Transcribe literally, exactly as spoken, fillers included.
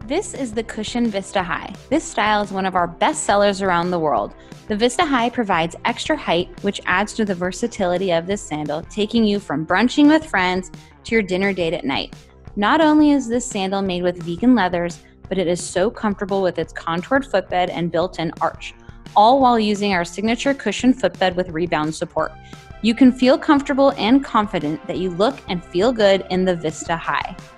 This is the Cushion Vista High. This style is one of our best sellers around the world. The Vista High provides extra height, which adds to the versatility of this sandal, taking you from brunching with friends to your dinner date at night. Not only is this sandal made with vegan leathers, but it is so comfortable with its contoured footbed and built-in arch, all while using our signature cushion footbed with rebound support. You can feel comfortable and confident that you look and feel good in the Vista High.